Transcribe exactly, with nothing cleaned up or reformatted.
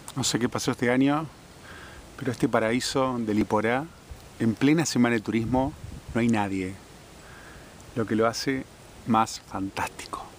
No sé qué pasó este año, pero este paraíso del Iporá, en plena semana de turismo, no hay nadie. Lo que lo hace más fantástico.